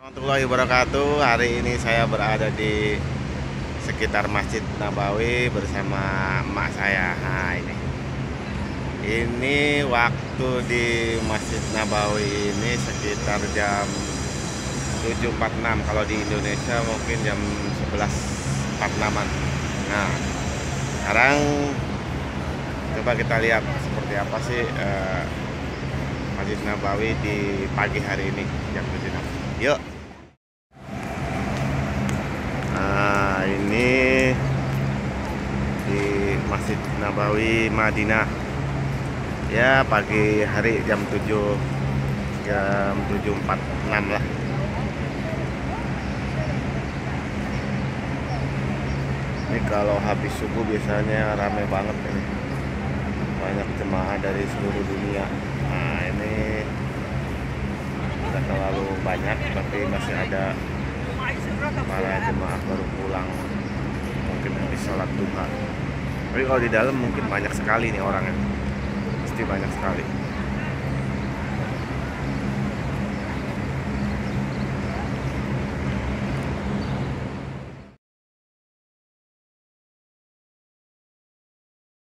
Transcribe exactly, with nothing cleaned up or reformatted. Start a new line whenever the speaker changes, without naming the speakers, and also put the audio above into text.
Warahmatullahi wabarakatuh. Hari ini saya berada di sekitar Masjid Nabawi bersama emak saya. Nah, ini. Ini waktu di Masjid Nabawi ini sekitar jam tujuh empat puluh enam. Kalau di Indonesia mungkin jam sebelas empat puluh enam-an. Nah, sekarang coba kita lihat seperti apa sih eh, Masjid Nabawi di pagi hari ini jam tujuh enam. Yuk. Nah, ini di Masjid Nabawi Madinah. Ya, pagi hari jam tujuh jam tujuh empat puluh enam lah. Ini kalau habis subuh biasanya ramai banget ini. Banyak jemaah dari seluruh dunia. Nah, ini tidak terlalu banyak, tapi masih ada para jemaah baru pulang, mungkin habis sholat duha. Tapi kalau di dalam mungkin banyak sekali nih orangnya, pasti banyak sekali.